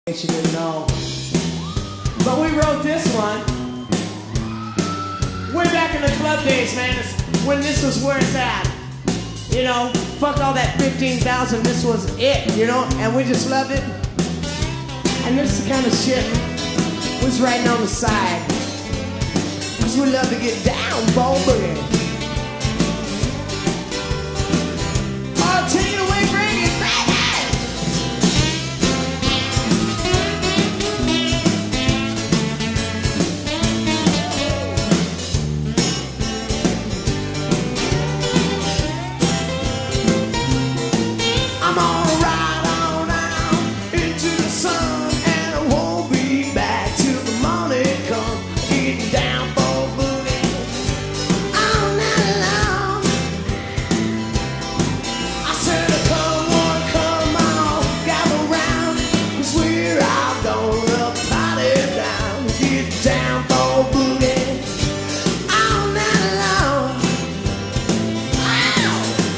You didn't know. But we wrote this one way back in the club days, man, when this was where it's at. You know, fuck all that 15,000, this was it, you know, and we just loved it. And this is the kind of shit was writing on the side. Because we love to get down, boogie. I'll take it away, bring it back. I'm gonna ride on out into the sun, and I won't be back till the morning comes. Getting down for boogie all night long. I said, come on, gather round, 'cause we're all gonna party down. Get down for boogie all night long. Ow!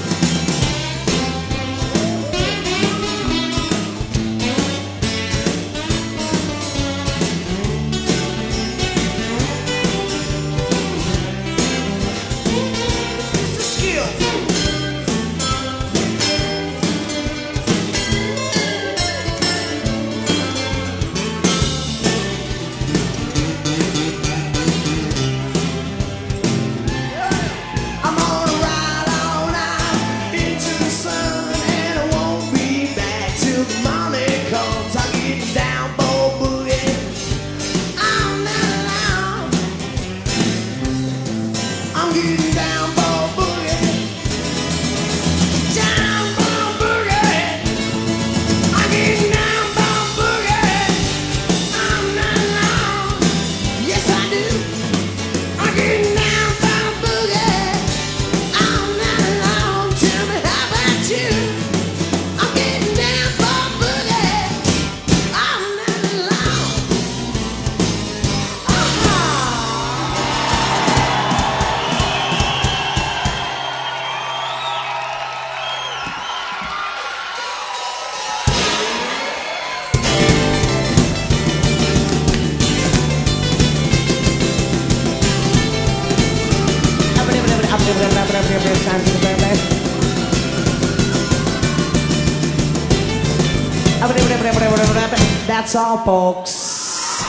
That's all, folks.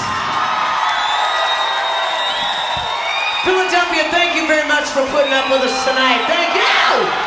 Philadelphia, thank you very much for putting up with us tonight. Thank you!